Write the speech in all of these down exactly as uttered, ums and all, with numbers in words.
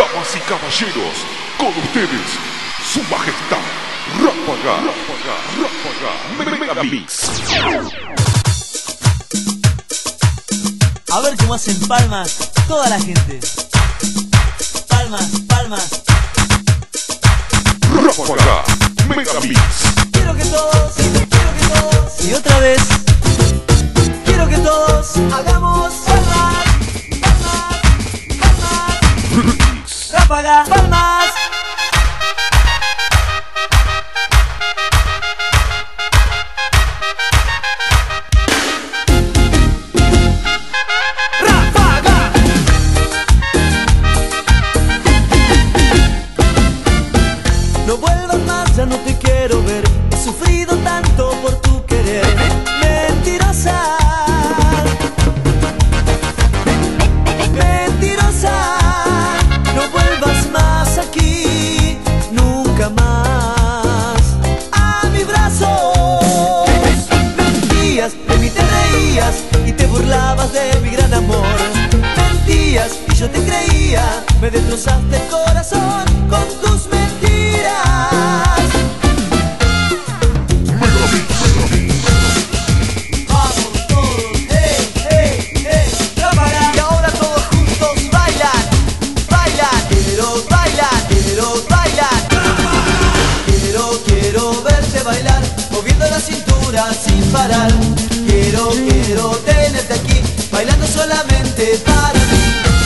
Damas y caballeros, con ustedes, su majestad, Ráfaga, Ráfaga, Ráfaga, Megamix. A ver cómo hacen palmas toda la gente. Palmas, palmas. Ráfaga, Megamix. Quiero que todos, quiero que todos. Y otra vez. Quiero que todos hagamos palmas, palmas, palmas. Ráfaga, palmas. No vuelvas más, ya no te quiero ver. He sufrido tanto por tu querer. Mentirosa, mentirosa. No vuelvas más aquí, nunca más a mis brazos. Mentías, de mí te reías y te burlabas de mi gran amor. Mentías y yo te creía, me destrozaste el corazón con tus mentiras. Moviendo la cintura sin parar. Quiero, quiero tenerte aquí, bailando solamente para mí.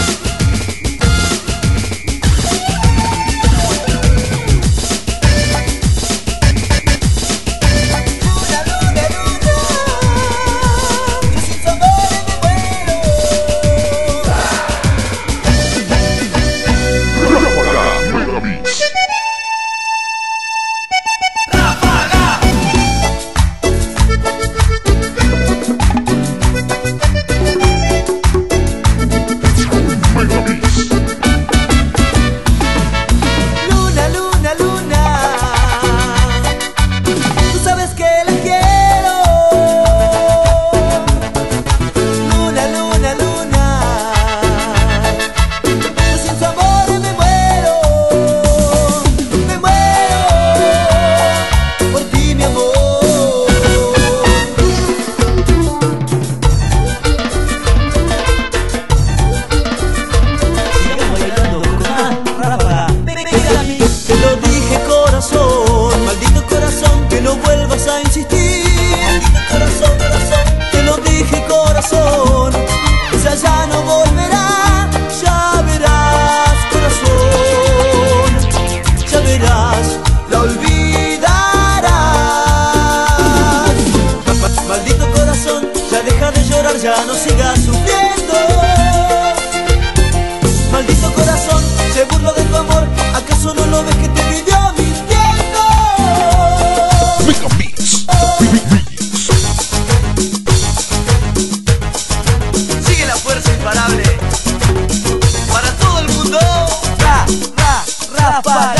Luna, luna, luna, yo sin tu amor me muero. Ráfaga, Megamix. Maldito corazón, que no vuelvas a insistir. Maldito corazón, corazón, te lo dije corazón, esa ya no volverá. Ya verás corazón, ya verás, la olvidarás. Maldito corazón, ya deja de llorar, ya no sigas sufriendo. Maldito corazón, se burló de tu amor, ¿acaso no lo ves que te vivió mintiendo? Megamix. Sigue la fuerza imparable para todo el mundo. Ra, ra, Ráfaga.